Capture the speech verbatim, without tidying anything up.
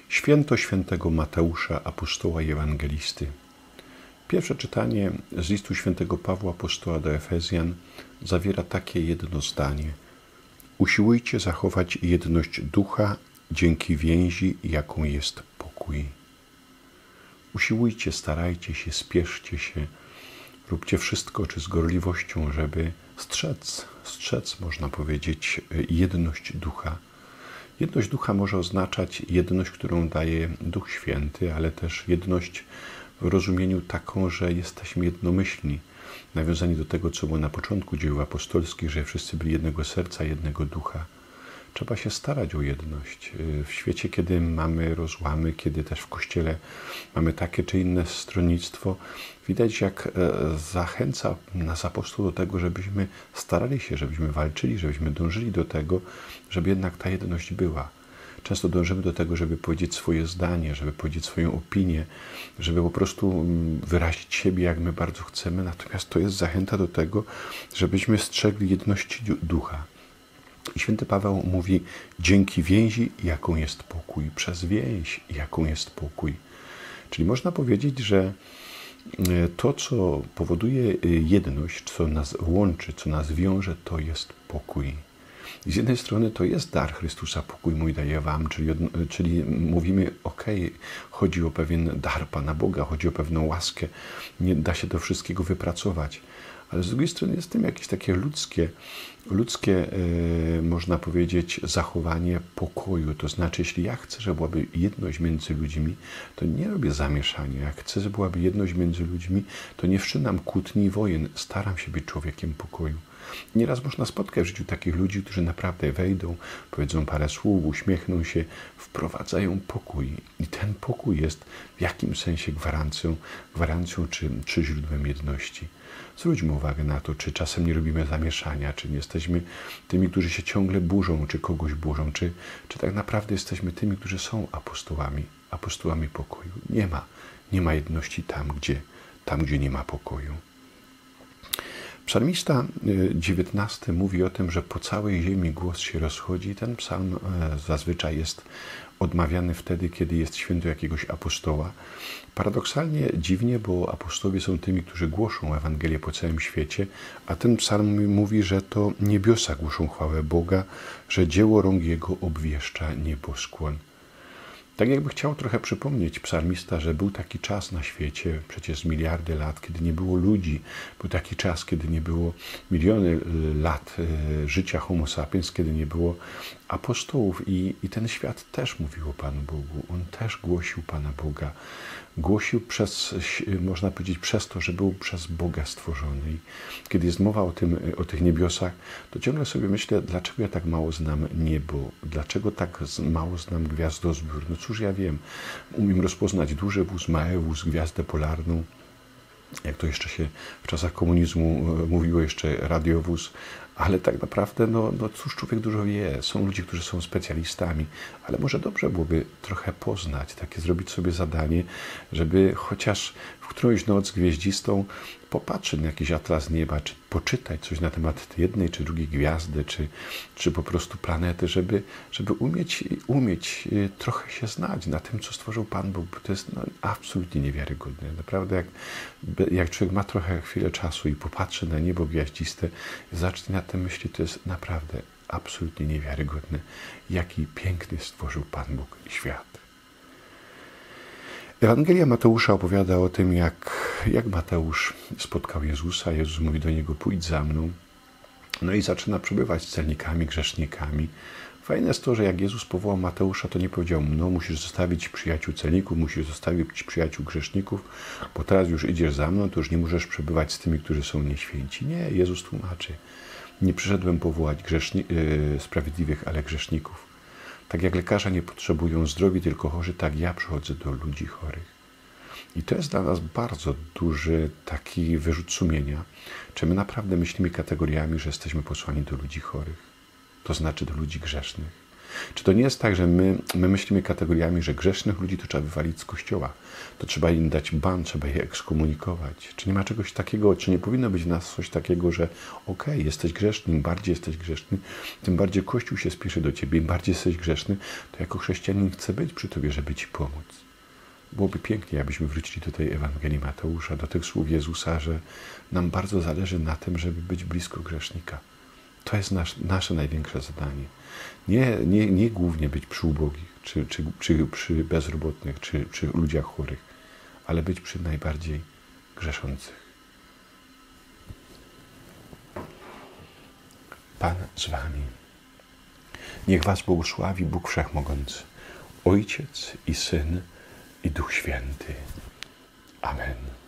Święto świętego Mateusza, apostoła i ewangelisty. Pierwsze czytanie z listu świętego Pawła apostoła do Efezjan zawiera takie jedno zdanie. Usiłujcie zachować jedność ducha dzięki więzi, jaką jest pokój. Usiłujcie, starajcie się, spieszcie się, róbcie wszystko, czy z gorliwością, żeby strzec, strzec, można powiedzieć, jedność ducha. Jedność ducha może oznaczać jedność, którą daje Duch Święty, ale też jedność w rozumieniu taką, że jesteśmy jednomyślni. Nawiązanie do tego, co było na początku dzieł apostolskich, że wszyscy byli jednego serca, jednego ducha. Trzeba się starać o jedność. W świecie, kiedy mamy rozłamy, kiedy też w Kościele mamy takie czy inne stronnictwo, widać, jak zachęca nas apostoł do tego, żebyśmy starali się, żebyśmy walczyli, żebyśmy dążyli do tego, żeby jednak ta jedność była. Często dążymy do tego, żeby powiedzieć swoje zdanie, żeby powiedzieć swoją opinię, żeby po prostu wyrazić siebie, jak my bardzo chcemy. Natomiast to jest zachęta do tego, żebyśmy strzegli jedności ducha. I święty Paweł mówi, dzięki więzi, jaką jest pokój, przez więź, jaką jest pokój. Czyli można powiedzieć, że to, co powoduje jedność, co nas łączy, co nas wiąże, to jest pokój. I z jednej strony to jest dar Chrystusa, pokój mój daję wam, czyli, czyli mówimy, okej, okay, chodzi o pewien dar Pana Boga, chodzi o pewną łaskę, nie da się to wszystkiego wypracować. Ale z drugiej strony jest w tym jakieś takie ludzkie, ludzkie e, można powiedzieć, zachowanie pokoju. To znaczy, jeśli ja chcę, żeby byłaby jedność między ludźmi, to nie robię zamieszania. Jak chcę, żeby byłaby jedność między ludźmi, to nie wszczynam kłótni i wojen. Staram się być człowiekiem pokoju. Nieraz można spotkać w życiu takich ludzi, którzy naprawdę wejdą, powiedzą parę słów, uśmiechną się, wprowadzają pokój. I ten pokój jest w jakimś sensie gwarancją, gwarancją czy, czy źródłem jedności. Zwróćmy uwagę na to, czy czasem nie robimy zamieszania, czy nie jesteśmy tymi, którzy się ciągle burzą, czy kogoś burzą, czy, czy tak naprawdę jesteśmy tymi, którzy są apostołami, apostołami pokoju. Nie ma, nie ma jedności tam, gdzie, tam, gdzie nie ma pokoju. Psalmista dziewiętnasty mówi o tym, że po całej ziemi głos się rozchodzi. Ten psalm zazwyczaj jest odmawiany wtedy, kiedy jest święto jakiegoś apostoła. Paradoksalnie dziwnie, bo apostołowie są tymi, którzy głoszą Ewangelię po całym świecie, a ten psalm mówi, że to niebiosa głoszą chwałę Boga, że dzieło rąk Jego obwieszcza nieboskłon. Tak jakby chciał trochę przypomnieć psalmista, że był taki czas na świecie, przecież miliardy lat, kiedy nie było ludzi. Był taki czas, kiedy nie było miliony lat życia homo sapiens, kiedy nie było apostołów. I, i ten świat też mówił o Panu Bogu. On też głosił Pana Boga. Głosił przez, można powiedzieć, przez to, że był przez Boga stworzony. I kiedy jest mowa o, tym, o tych niebiosach, to ciągle sobie myślę, dlaczego ja tak mało znam niebo? Dlaczego tak mało znam gwiazdozbiór? No cóż ja wiem. Umiem rozpoznać duży wóz, mały wóz, gwiazdę polarną. Jak to jeszcze się w czasach komunizmu mówiło, jeszcze radiowóz, ale tak naprawdę, no, no cóż człowiek dużo wie. Są ludzie, którzy są specjalistami, ale może dobrze byłoby trochę poznać, takie zrobić sobie zadanie, żeby chociaż w którąś noc gwieździstą popatrzeć na jakiś atlas nieba, czy poczytać coś na temat jednej czy drugiej gwiazdy, czy, czy po prostu planety, żeby, żeby umieć, umieć trochę się znać na tym, co stworzył Pan Bóg, bo to jest no, absolutnie niewiarygodne. Naprawdę, jak, jak człowiek ma trochę chwilę czasu i popatrzy na niebo gwiaździste, zacznie na tym myśli, to jest naprawdę absolutnie niewiarygodne, jaki piękny stworzył Pan Bóg świat. Ewangelia Mateusza opowiada o tym, jak, jak Mateusz spotkał Jezusa. Jezus mówi do niego, pójdź za mną. No i zaczyna przebywać z celnikami, grzesznikami. Fajne jest to, że jak Jezus powołał Mateusza, to nie powiedział, no musisz zostawić przyjaciół celników, musisz zostawić przyjaciół grzeszników, bo teraz już idziesz za mną, to już nie możesz przebywać z tymi, którzy są nieświęci. Nie, Jezus tłumaczy. Nie przyszedłem powołać grzeszni- yy, sprawiedliwych, ale grzeszników. Tak jak lekarze nie potrzebują zdrowi, tylko chorzy, tak ja przychodzę do ludzi chorych. I to jest dla nas bardzo duży taki wyrzut sumienia, czy my naprawdę myślimy kategoriami, że jesteśmy posłani do ludzi chorych, to znaczy do ludzi grzesznych. Czy to nie jest tak, że my, my myślimy kategoriami, że grzesznych ludzi to trzeba wywalić z kościoła, to trzeba im dać ban, trzeba je ekskomunikować? Czy nie ma czegoś takiego, czy nie powinno być w nas coś takiego, że okej, okay, jesteś grzeszny, im bardziej jesteś grzeszny, tym bardziej Kościół się spieszy do ciebie, im bardziej jesteś grzeszny, to jako chrześcijanin chcę być przy tobie, żeby ci pomóc. Byłoby pięknie, abyśmy wrócili do tej Ewangelii Mateusza, do tych słów Jezusa, że nam bardzo zależy na tym, żeby być blisko grzesznika. To jest nasz, nasze największe zadanie. Nie, nie, nie głównie być przy ubogich, czy, czy, czy przy bezrobotnych, czy przy ludziach chorych, ale być przy najbardziej grzeszących. Pan z wami. Niech was błogosławi Bóg Wszechmogący, Ojciec i Syn, i Duch Święty. Amen.